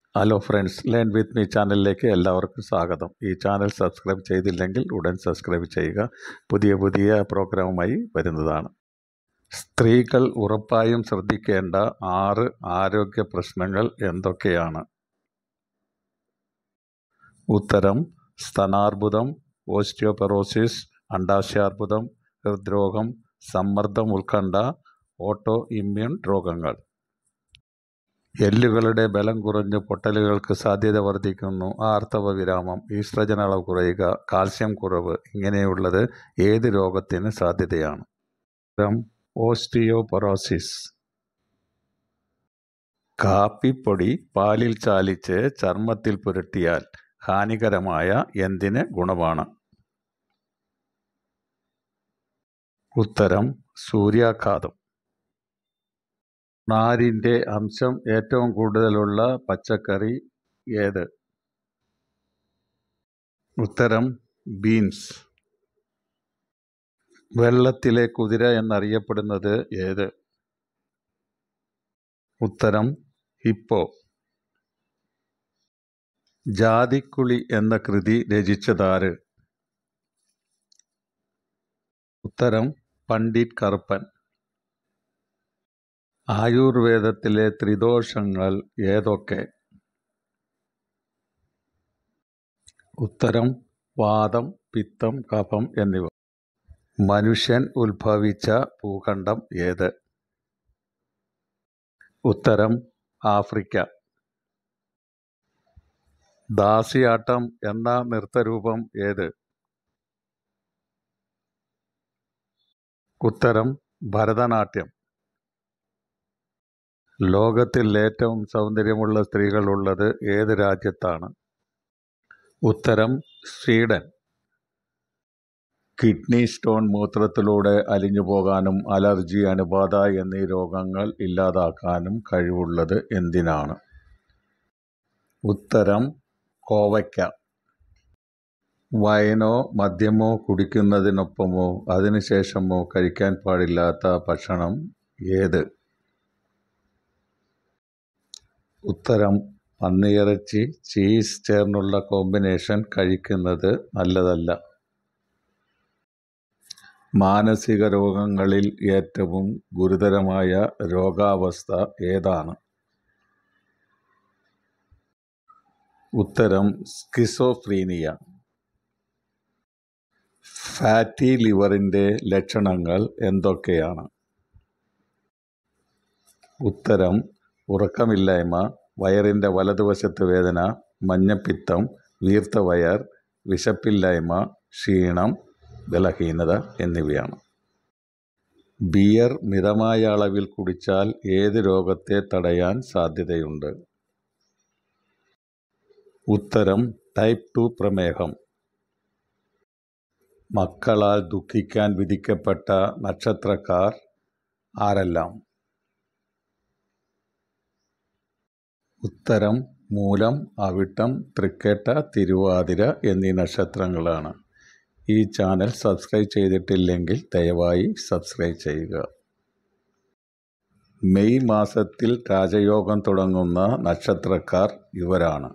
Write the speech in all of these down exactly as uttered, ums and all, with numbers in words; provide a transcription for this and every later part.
Hello friends, learn with me ചാനലിലേക്ക് എല്ലാവർക്കും സ്വാഗതം. ഈ ചാനൽ സബ്സ്ക്രൈബ് ചെയ്തില്ലെങ്കിൽ ഉടൻ സബ്സ്ക്രൈബ് ചെയ്യുക. പുതിയ പുതിയ പ്രോഗ്രാമുമായി വരുന്നതാണ്. സ്ത്രീകൾ ഉറപ്പായും ശ്രദ്ധിക്കേണ്ട ആറ് ആരോഗ്യ പ്രശ്നങ്ങൾ എന്തൊക്കെയാണ്? ഉത്തരം: സ്തനാർബുദം, ഓസ്റ്റിയോപൊറോസിസ്, അണ്ഡാശയാർബുദം, ഹൃദ്രോഗം, സമ്മർദ്ദം, ഉത്കണ്ഠ, ഓട്ടോ ഇമ്മ്യൂൺ രോഗങ്ങൾ. എല്ലുകളുടെ ബലം കുറഞ്ഞ് പൊട്ടലുകൾക്ക് സാധ്യത വർദ്ധിക്കുന്നു. ആർത്തവ വിരാമം, ഈസ്ട്രജൻ അളവ് കുറയുക, കാൽസ്യം കുറവ് ഇങ്ങനെയുള്ളത് ഏത് രോഗത്തിന് സാധ്യതയാണ്? ഉത്തരം: ഓസ്റ്റിയോപൊറോസിസ്. കാപ്പിപ്പൊടി പാലിൽ ചാലിച്ച് ചർമ്മത്തിൽ പുരട്ടിയാൽ ഹാനികരമായ എന്തിന് ഗുണമാണ്? ഉത്തരം: സൂര്യാഘാതം. നാരിൻ്റെ അംശം ഏറ്റവും കൂടുതലുള്ള പച്ചക്കറി ഏത്? ഉത്തരം: ബീൻസ്. വെള്ളത്തിലെ കുതിര എന്നറിയപ്പെടുന്നത് ഏത്? ഉത്തരം: ഹിപ്പോ. ജാതിക്കുളി എന്ന കൃതി രചിച്ചതാര്? ഉത്തരം: പണ്ഡിറ്റ് കറുപ്പൻ. ആയുർവേദത്തിലെ ത്രിദോഷങ്ങൾ ഏതൊക്കെ? ഉത്തരം: വാതം, പിത്തം, കഫം എന്നിവ. മനുഷ്യൻ ഉത്ഭവിച്ച ഭൂഖണ്ഡം ഏത്? ഉത്തരം: ആഫ്രിക്ക. ദാസിയാട്ടം എന്ന നൃത്തരൂപം ഏത്? ഉത്തരം: ഭരതനാട്യം. ലോകത്തിൽ ഏറ്റവും സൗന്ദര്യമുള്ള സ്ത്രീകളുള്ളത് ഏത് രാജ്യത്താണ്? ഉത്തരം: സ്വീഡൻ. കിഡ്നി സ്റ്റോൺ മൂത്രത്തിലൂടെ അലിഞ്ഞു പോകാനും അലർജി, അണുബാധ എന്നീ രോഗങ്ങൾ ഇല്ലാതാക്കാനും കഴിവുള്ളത് എന്തിനാണ്? ഉത്തരം: കോവയ്ക്ക. വൈനോ മദ്യമോ കുടിക്കുന്നതിനൊപ്പമോ അതിനുശേഷമോ കഴിക്കാൻ പാടില്ലാത്ത ഭക്ഷണം ഏത്? ഉത്തരം: പന്നിയിറച്ചി, ചീസ് ചേർന്നുള്ള കോമ്പിനേഷൻ കഴിക്കുന്നത് നല്ലതല്ല. മാനസിക രോഗങ്ങളിൽ ഏറ്റവും ഗുരുതരമായ രോഗാവസ്ഥ ഏതാണ്? ഉത്തരം: സ്കിസോഫ്രീനിയ. ഫാറ്റി ലിവറിൻ്റെ ലക്ഷണങ്ങൾ എന്തൊക്കെയാണ്? ഉത്തരം: ഉറക്കമില്ലായ്മ, വയറിൻ്റെ വലതുവശത്ത് വേദന, മഞ്ഞപ്പിത്തം, വീർത്ത വയർ, വിശപ്പില്ലായ്മ, ക്ഷീണം, ബലഹീനത എന്നിവയാണ്. ബിയർ മിതമായ അളവിൽ കുടിച്ചാൽ ഏത് രോഗത്തെ തടയാൻ സാധ്യതയുണ്ട്? ഉത്തരം: ടൈപ്പ് ടു പ്രമേഹം. മക്കളാൽ ദുഃഖിക്കാൻ വിധിക്കപ്പെട്ട നക്ഷത്രക്കാർ ആരെല്ലാം? ഉത്തരം: മൂലം, അവിട്ടം, തൃക്കേട്ട, തിരുവാതിര എന്നീ നക്ഷത്രങ്ങളാണ്. ഈ ചാനൽ സബ്സ്ക്രൈബ് ചെയ്തിട്ടില്ലെങ്കിൽ ദയവായി സബ്സ്ക്രൈബ് ചെയ്യുക. മെയ് മാസത്തിൽ രാജയോഗം തുടങ്ങുന്ന നക്ഷത്രക്കാർ ഇവരാണ്.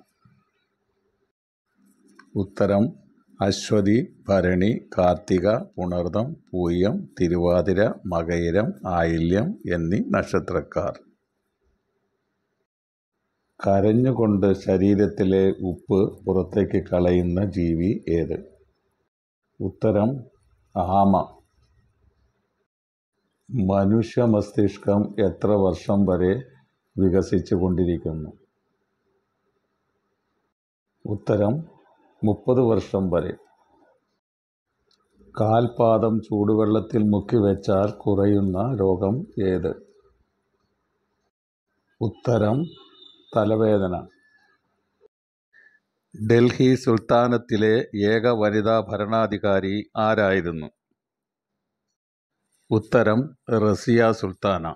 ഉത്തരം: അശ്വതി, ഭരണി, കാർത്തിക, പുണർദം, പൂയം, തിരുവാതിര, മകയിരം, ആയില്യം എന്നീ നക്ഷത്രക്കാർ. കരഞ്ഞുകൊണ്ട് ശരീരത്തിലെ ഉപ്പ് പുറത്തേക്ക് കളയുന്ന ജീവി ഏത്? ഉത്തരം: ആമ. മനുഷ്യ മസ്തിഷ്കം എത്ര വർഷം വരെ വികസിച്ചു കൊണ്ടിരിക്കുന്നു? ഉത്തരം: മുപ്പത് വർഷം വരെ. കാൽപാദം ചൂടുവെള്ളത്തിൽ മുക്കി വെച്ചാൽ കുറയുന്ന രോഗം ഏത്? ഉത്തരം: തലവേദന. ഡൽഹി സുൽത്താനത്തിലെ ഏക വനിതാ ഭരണാധികാരി ആരായിരുന്നു? ഉത്തരം: റസിയ സുൽത്താന.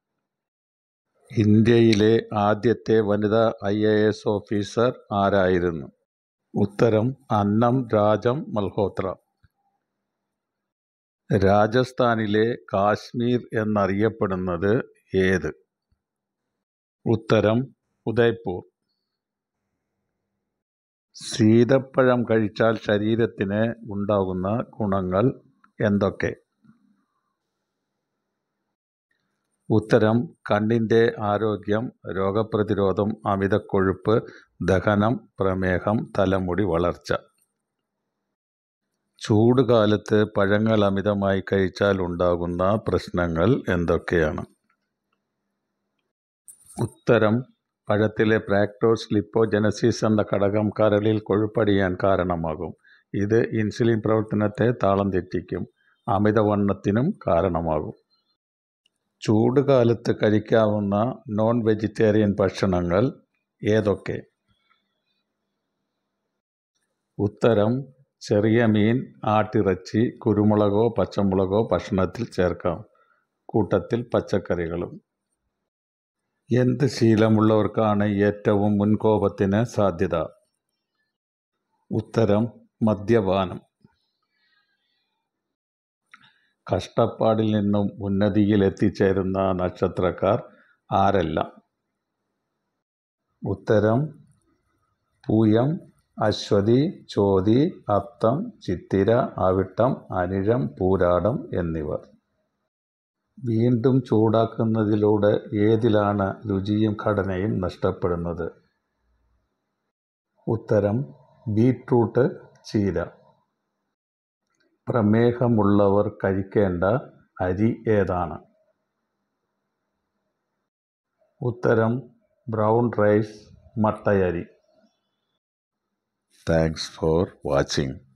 ഇന്ത്യയിലെ ആദ്യത്തെ വനിതാ ഐ എ എസ് ഓഫീസർ ആരായിരുന്നു? ഉത്തരം: അന്നം രാജം മൽഹോത്ര. രാജസ്ഥാനിലെ കാശ്മീർ എന്നറിയപ്പെടുന്നത് ഏത്? ഉത്തരം: ഉദയ്പൂർ. സീതപ്പഴം കഴിച്ചാൽ ശരീരത്തിന് ഉണ്ടാകുന്ന ഗുണങ്ങൾ എന്തൊക്കെ? ഉത്തരം കണ്ണിൻ്റെ ആരോഗ്യം, രോഗപ്രതിരോധം, അമിതക്കൊഴുപ്പ്, ദഹനം, പ്രമേഹം, തലമുടി വളർച്ച. ചൂടുകാലത്ത് പഴങ്ങൾ അമിതമായി കഴിച്ചാൽ ഉണ്ടാകുന്ന പ്രശ്നങ്ങൾ എന്തൊക്കെയാണ്? ഉത്തരം പഴത്തിലെ ഫ്രാക്ടോസ് ലിപ്പോജനസിസ് എന്ന ഘടകം കരളിൽ കൊഴുപ്പടിയാൻ കാരണമാകും. ഇത് ഇൻസുലിൻ പ്രവർത്തനത്തെ താളം തെറ്റിക്കും, അമിതവണ്ണത്തിനും കാരണമാകും. ചൂടുകാലത്ത് കഴിക്കാവുന്ന നോൺ വെജിറ്റേറിയൻ ഭക്ഷണങ്ങൾ ഏതൊക്കെ? ഉത്തരം ചെറിയ മീൻ, ആട്ടിറച്ചി, കുരുമുളകോ പച്ചമുളകോ ഭക്ഷണത്തിൽ ചേർക്കാം. കൂട്ടത്തിൽ പച്ചക്കറികളും. എന്ത് ശീലമുള്ളവർക്കാണ് ഏറ്റവും മുൻകോപത്തിന് സാധ്യത? ഉത്തരം മദ്യപാനം. കഷ്ടപ്പാടിൽ നിന്നും ഉന്നതിയിൽ എത്തിച്ചേരുന്ന നക്ഷത്രക്കാർ ആരെല്ലാം? ഉത്തരം പൂയം, അശ്വതി, ചോതി, അത്തം, ചിത്തിര, അവിട്ടം, അനിഴം, പൂരാടം എന്നിവർ. വീണ്ടും ചൂടാക്കുന്നതിലൂടെ ഏതിലാണ് രുചിയും ഘടനയും നഷ്ടപ്പെടുന്നത്? ഉത്തരം ബീറ്റ്റൂട്ട്, ചീര. പ്രമേഹമുള്ളവർ കഴിക്കേണ്ട അരി ഏതാണ്? ഉത്തരം ബ്രൗൺ റൈസ്, മട്ടയരി. Thanks for watching.